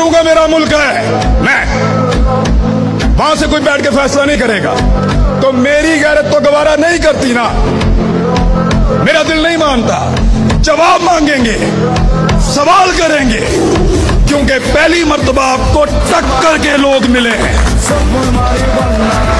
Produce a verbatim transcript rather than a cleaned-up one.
करूंगा, मेरा मुल्क है, मैं वहां से कोई बैठ के फैसला नहीं करेगा। तो मेरी गैरत तो गवारा नहीं करती ना, मेरा दिल नहीं मानता। जवाब मांगेंगे, सवाल करेंगे, क्योंकि पहली मर्तबा आपको टक्कर के लोग मिले हैं।